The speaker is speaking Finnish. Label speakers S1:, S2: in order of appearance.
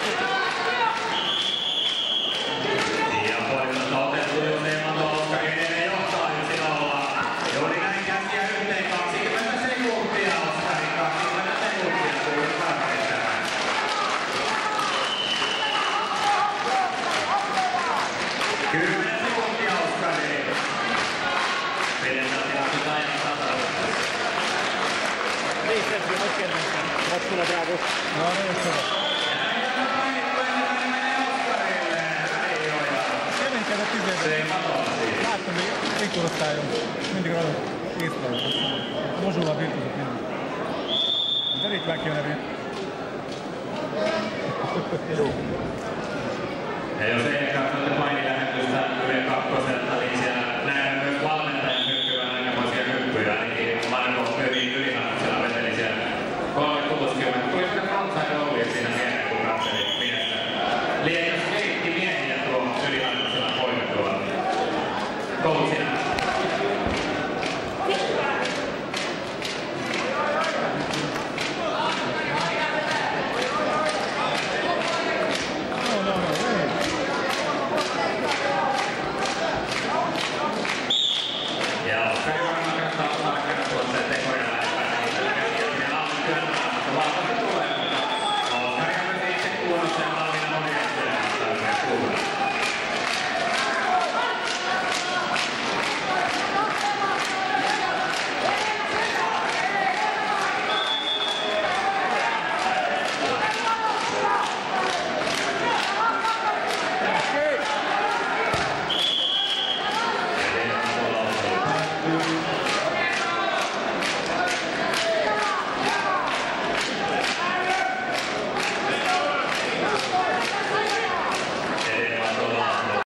S1: Ja voitosta otettu Joseman Oskari edelleen johtaa 1-0. Juuri näin käsiä yhteen 20 sekuntia. Oskari 20 sekuntia suuri tarpeita.
S2: Sulla bravo.
S3: No niin, sulla. Kevin käydä kysyä. Päättämme rikkurottaa jo. Mentikö roivat kiistoilla? Mosulla virtuiset minun. Mitä riittääkin on eri?
S1: Ei ole